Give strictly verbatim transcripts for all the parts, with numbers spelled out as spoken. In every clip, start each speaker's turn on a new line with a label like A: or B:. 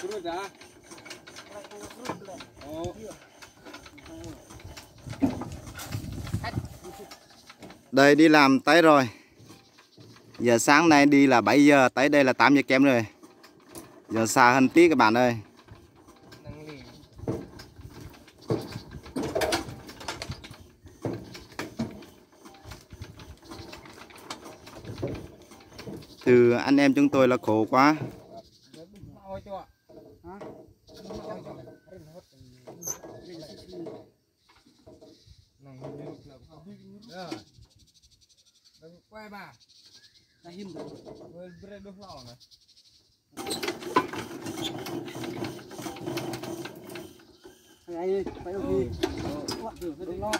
A: Đây đi làm tới rồi. Giờ sáng nay đi là bảy giờ, tới đây là tám giờ kém rồi. Giờ xa hơn tí các bạn ơi. Từ anh em chúng tôi là khổ quá.
B: Quay bà. Ta him được. Với bre đốt lò này. Này, phải đi. Quạt thử cái lò.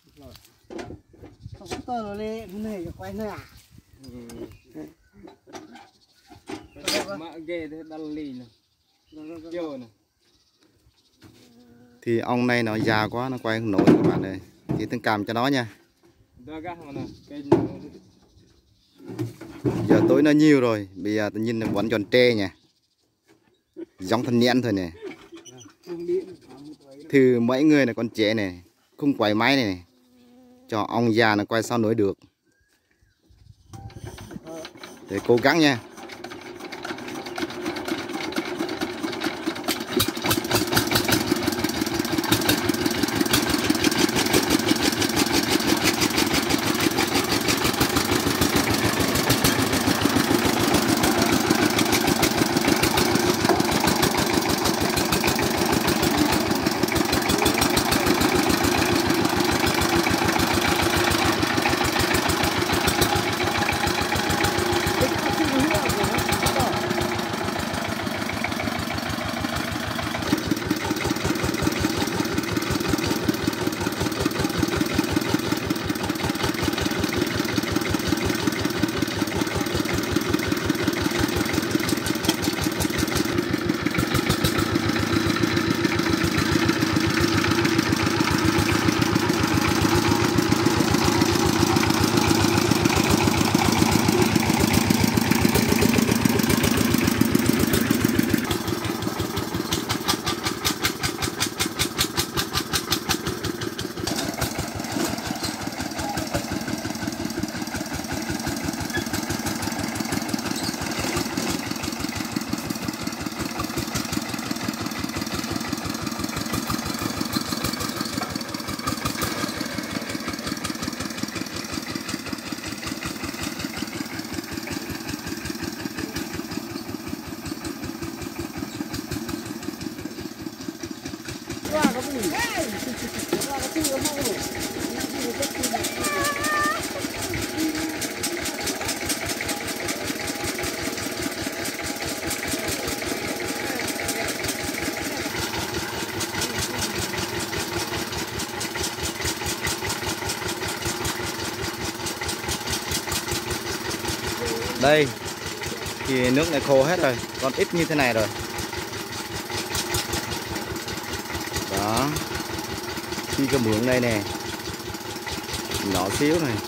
B: Không tơ rồi lên, hôm nay quay nữa à? Mà ghê thế đal lì nè. Vô nè.
A: Thì ông này nó già quá, nó quay không nổi các bạn ơi. Chỉ thông cảm cho nó nha. Giờ tối nó nhiều rồi, bây giờ tự nhiên nó vẫn tròn tre nha. Giống thân nhện thôi nè. Thì mấy người này con trẻ này, không quay máy này, này. Cho ông già nó quay sao nổi được. Để cố gắng nha. Đây thì nước này khô hết rồi, còn ít như thế này rồi. Đó, khi cái mượn đây nè, nhỏ xíu này.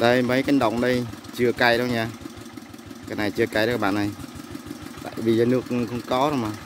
A: Đây mấy cánh đồng đây chưa cày đâu nha. Cái này chưa cày đó các bạn này. Tại vì nước không có đâu mà.